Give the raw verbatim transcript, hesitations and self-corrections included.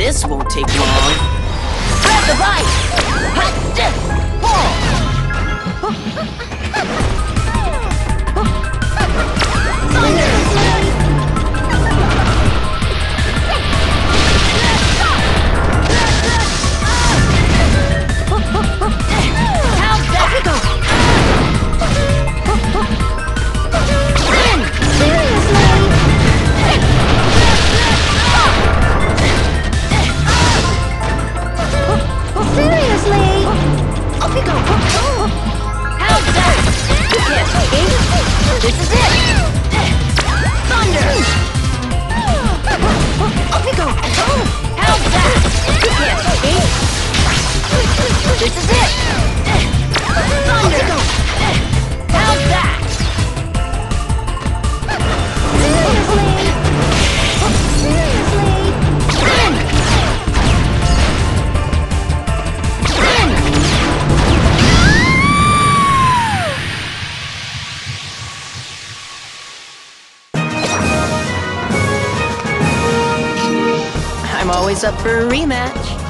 This won't take long. Grab the bike! Hot stiff! Pull! Thunder! How's that? Seriously? Off we go! How's that? You can't take it. This is it! Thunder! Off we go! How's that? You can't take it. This is it! Thunder! How's that? I'm always up for a rematch.